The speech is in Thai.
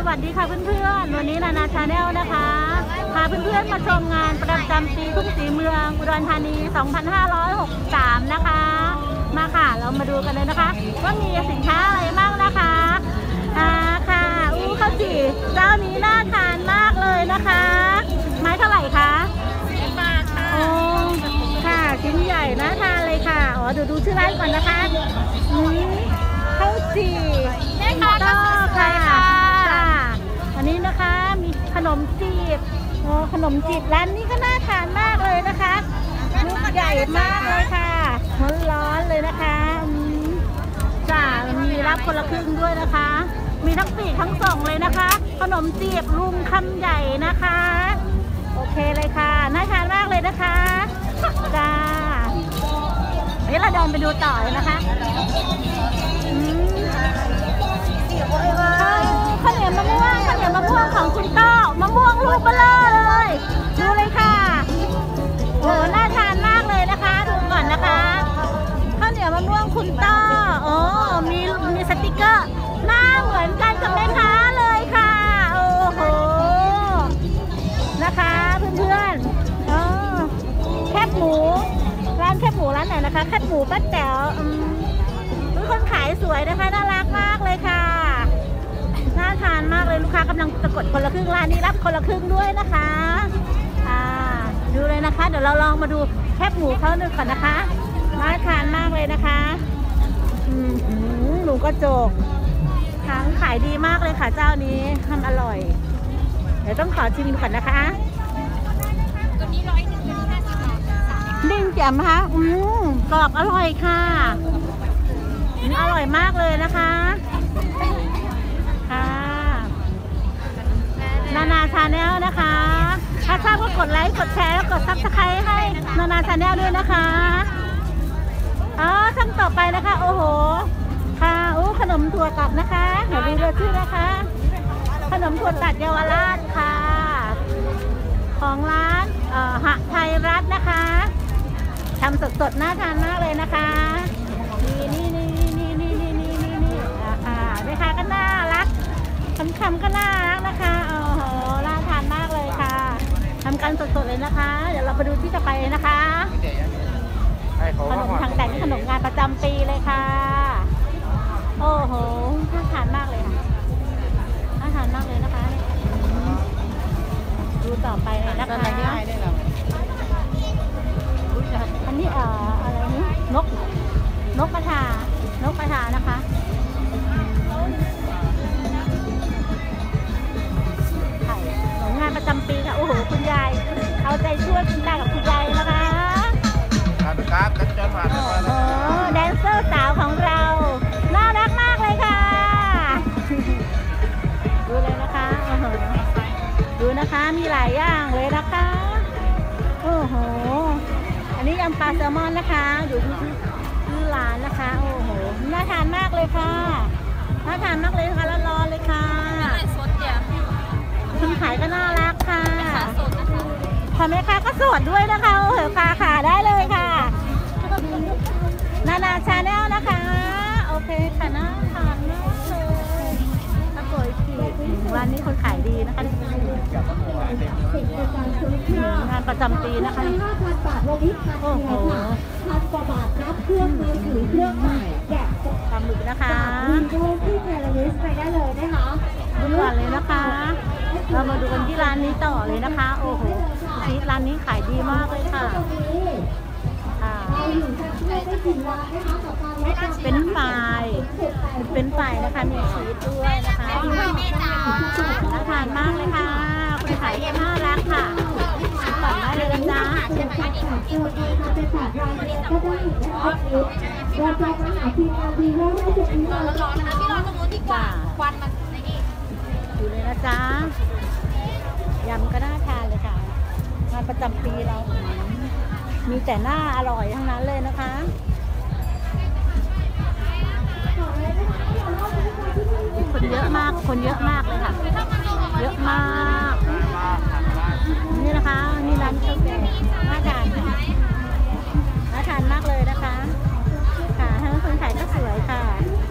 วัสดีค่ะเพื่อนๆวันนี้นานาชาแนลนะคะพาเพื่อนๆมาชมงานประจำปีทุ่งศรีเมืองอุดรธานี 2563 นะคะมาค่ะเรามาดูกันเลยนะคะว่ามีสินค้าอะไรบ้างนะคะค่ะข้าวจี่เจ้านี้น่าทานมากเลยนะคะไม้เท่าไหร่คะ10 บาทค่ะโอ้ค่ะชิ้นใหญ่น่าทานเลยค่ะดูชื่อร้านก่อนนะคะข้าวจี่แม่ค้าก็ค่ะอันนี้นะคะมีขนมจีบขนมจีบร้านนี้ก็น่าทานมากเลยนะคะลูกใหญ่มากเลยค่ะร้อนเลยนะคะจ้ามีรับคนละครึ่งด้วยนะคะมีทั้งปีกทั้งส่งเลยนะคะขนมจีบลุงคำใหญ่นะคะโอเคเลยค่ะน่าทานมากเลยนะคะจ้าเดี๋ยวเราเดินไปดูต่อเลยนะคะข้าวเหนียวมะม่วงของคุณต้อมะม่วงลูกเบลอเลยดูเลยค่ะโอ้น่าทานมากเลยนะคะดูก่อนนะคะข้าวเหนียวมะม่วงคุณต้อมีสติกเกอร์หน้าเหมือนกันกับแม่ค้าเลยค่ะโอ้โหนะคะเพื่อนๆแคบหมูร้านแคบหมูร้านไหนนะคะแคบหมูป้าแต๋วคนขายสวยนะคะน่ารักมากเลยค่ะน่าทานมากเลยลูกค้ากำลังจะกดคนละครึ่งร้านนี้รับคนละครึ่งด้วยนะคะดูเลยนะคะเดี๋ยวเราลองมาดูแคบหมูเขาหนึ่งก่อนนะคะน่าทานมากเลยนะคะหมูกระจกทั้งขายดีมากเลยค่ะเจ้านี้ทำอร่อยเดี๋ยวต้องขอชิมก่อนนะคะตัวนี้150 บาทดิ้งแจ่มคะกรอบอร่อยค่ะอร่อยมากเลยนะคะค่ะนานาชาแนลนะคะถ้าชอบก็กดไลค์กดแชร์แล้วกดซับสไครต์ให้นานาชาแนลด้วยนะคะช่องต่อไปนะคะโอ้โหค่ะขนมถั่วตัดนะคะเดี๋ยวดูชื่อนะคะขนมถั่วตัดเยาวราชค่ะของร้านหะไทยรัฐนะคะทำสดๆน่าทานมากเลยนะคะนี่แม่ค้าก็น่ารักคำก็น่ารักนะคะโอ้โหน่าทานมากเลยค่ะทำกันสดๆเลยนะคะเดี๋ยวเราไปดูที่จะไปนะคะขนมทางแต่งขนมงานประจำปีเลยค่ะโอ้โหน่าทานมากเลยค่ะน่าทานมากเลยนะคะดูต่อไปเลยนะคะอันนี้อะไรนี้นกกระทานะคะงานประจำปีค่ะโอ้โหคุณยายเอาใจช่วยคุณตากับคุณยายนะคะครับกันจนผ่านแดนเซอร์สาวของเราน่ารักมากเลยค่ะดูเลยนะคะดูนะคะมีหลายอย่างเลยนะคะโอ้โหอันนี้ยำปลาแซลมอนนะคะอยู่ที่ร้านนะคะโอ้โหน่าทานมากเลยค่ะน่าทานมากเลยค่ะร้อนๆเลยค่ะคนขายก็น่ารักค่ะแม่ค้าก็สดด้วยนะคะโอ้โหขาได้เลยค่ะนานาชาแนลนะคะโอเคค่ะน่าทานมากเลยตะโกยขีดวันนี้คนขายดีนะคะงานประจำปีนะคะโอ้โห1,000 กว่าบาทรับเครื่องมือถือเครื่องใหม่แกะปลาหมึกนะคะที่เทเลวิสไปได้เลยนะคะดูก่อนเลยนะคะเรามาดูกันที่ร้านนี้ต่อเลยนะคะโอ้โหชีสร้านนี้ขายดีมากเลยค่ะเป็นฝ่ายนะคะมีชีสด้วยนะคะน่าทานมากเลยค่ะคนขายน่ารักค่ะต่อได้เลยนะจ๊ะควันมันในนี่อยู่เลยนะจ๊ะยำก็น่าทานเลยค่ะงานประจำปีเรามีแต่หน้าอร่อยทั้งนั้นเลยนะคะคนเยอะมากเลยค่ะเยอะมากนี่นะคะนี่ร้านข้าวแกงน่าทานมากเลยนะคะค่ะทั้งคนขายก็สวยค่ะ